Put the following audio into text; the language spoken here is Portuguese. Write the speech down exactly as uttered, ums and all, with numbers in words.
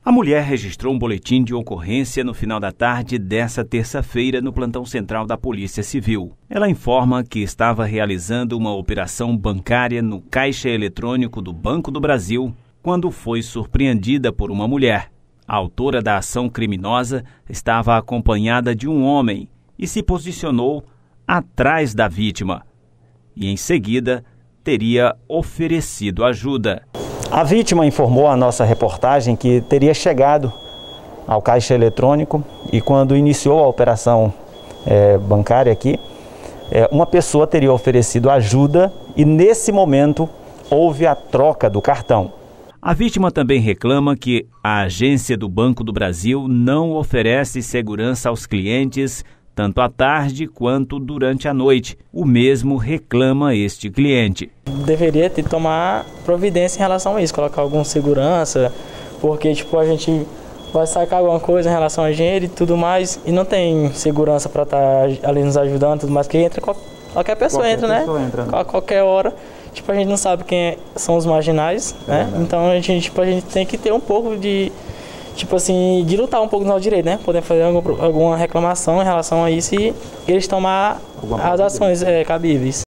A mulher registrou um boletim de ocorrência no final da tarde desta terça-feira no plantão central da Polícia Civil. Ela informa que estava realizando uma operação bancária no caixa eletrônico do Banco do Brasil quando foi surpreendida por uma mulher. A autora da ação criminosa estava acompanhada de um homem e se posicionou atrás da vítima e, em seguida, teria oferecido ajuda. A vítima informou à nossa reportagem que teria chegado ao caixa eletrônico e quando iniciou a operação é, bancária aqui, é, uma pessoa teria oferecido ajuda e nesse momento houve a troca do cartão. A vítima também reclama que a agência do Banco do Brasil não oferece segurança aos clientes tanto à tarde quanto durante a noite. O mesmo reclama este cliente. Deveria ter tomar providência em relação a isso, colocar alguma segurança, porque tipo, a gente vai sacar alguma coisa em relação a dinheiro e tudo mais, e não tem segurança para estar tá ali nos ajudando, tudo mais, que entra qualquer pessoa, qualquer entra, pessoa né? Entra, né? A qualquer hora. Tipo, a gente não sabe quem são os marginais, é, né? né? Então a gente, tipo, a gente tem que ter um pouco de Tipo assim, de lutar um pouco no nosso direito, né? Poder fazer alguma reclamação em relação a isso e eles tomar as ações é, cabíveis.